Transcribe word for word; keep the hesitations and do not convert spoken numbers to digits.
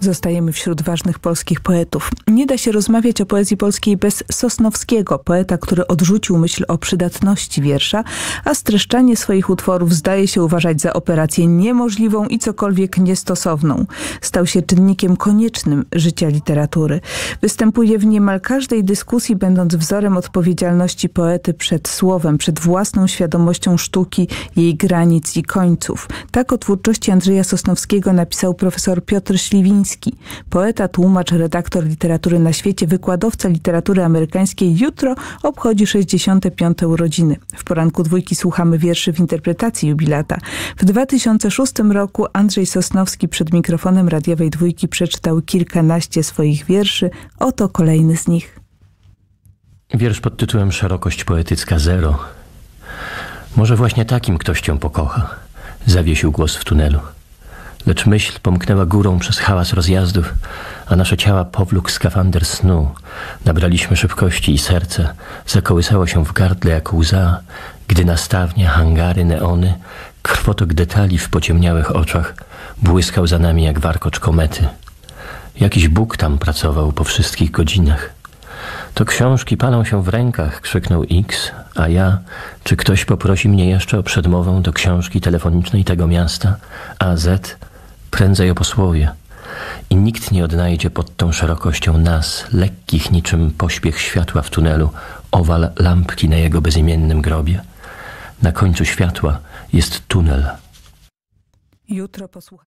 Zostajemy wśród ważnych polskich poetów. Nie da się rozmawiać o poezji polskiej bez Sosnowskiego, poeta, który odrzucił myśl o przydatności wiersza, a streszczanie swoich utworów zdaje się uważać za operację niemożliwą i cokolwiek niestosowną. Stał się czynnikiem koniecznym życia literatury. Występuje w niemal każdej dyskusji, będąc wzorem odpowiedzialności poety przed słowem, przed własną świadomością sztuki, jej granic i końców. Tak o twórczości Andrzeja Sosnowskiego napisał profesor Piotr Śliwiński. Poeta, tłumacz, redaktor literatury na świecie, wykładowca literatury amerykańskiej, jutro obchodzi sześćdziesiąte piąte urodziny. W poranku dwójki słuchamy wierszy w interpretacji jubilata. W dwa tysiące szóstym roku Andrzej Sosnowski przed mikrofonem radiowej dwójki przeczytał kilkanaście swoich wierszy. Oto kolejny z nich. Wiersz pod tytułem Szerokość poetycka zero. Może właśnie takim ktoś cię pokocha. Zawiesił głos w tunelu. Lecz myśl pomknęła górą przez hałas rozjazdów, a nasze ciała powlókł skafander snu. Nabraliśmy szybkości i serce zakołysało się w gardle jak łza, gdy nastawnie hangary, neony, krwotok detali w pociemniałych oczach błyskał za nami jak warkocz komety. Jakiś Bóg tam pracował po wszystkich godzinach. To książki palą się w rękach, krzyknął X, a ja, czy ktoś poprosi mnie jeszcze o przedmowę do książki telefonicznej tego miasta, a Z, prędzej o posłowie. I nikt nie odnajdzie pod tą szerokością nas, lekkich niczym pośpiech światła w tunelu, owal lampki na jego bezimiennym grobie. Na końcu światła jest tunel. Jutro posłuchamy.